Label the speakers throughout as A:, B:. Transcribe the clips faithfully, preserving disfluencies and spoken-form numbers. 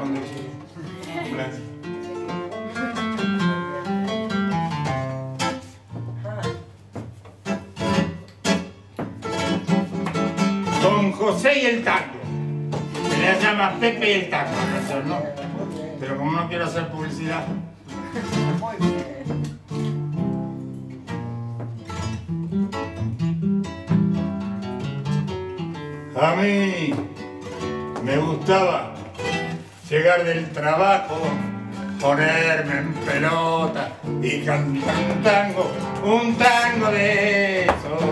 A: jamón de chivo. Gracias. Don José y el tango. Se le llama Pepe y el tango, no, no. Pero como no quiero hacer publicidad. A mí me gustaba llegar del trabajo, ponerme en pelota y cantar un tango, un tango de esos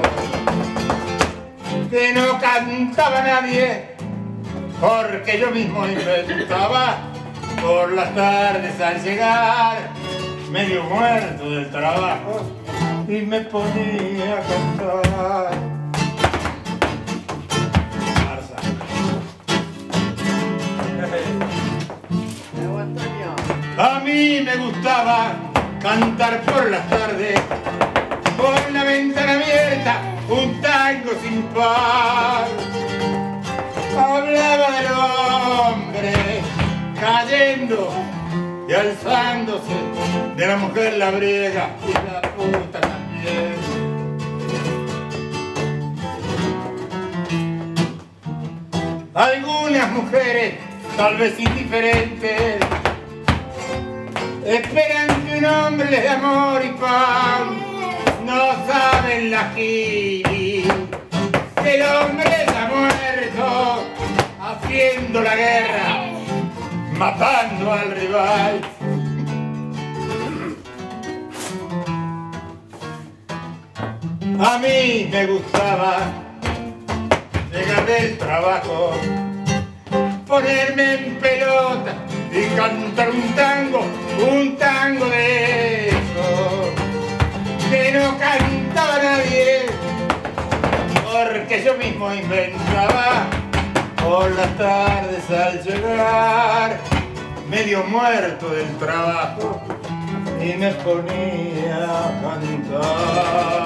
A: que no cantaba nadie, porque yo mismo inventaba por las tardes al llegar, medio muerto del trabajo, y me ponía a cantar. A mí me gustaba cantar por las tardes, por la ventana abierta, un tango sin par. Hablaba del hombre cayendo y alzándose, de la mujer la briega y la puta también. Algunas mujeres, tal vez indiferentes, esperan que un hombre les dé amor y pan. No saben la gil, que el hombre está muerto haciendo la guerra, matando al rival. A mí me gustaba llegar del trabajo, ponerme en pelota y cantar un tango, un tango de eso que no cantaba nadie, porque yo mismo inventaba por las tardes al llegar, medio muerto del trabajo, y me ponía a cantar.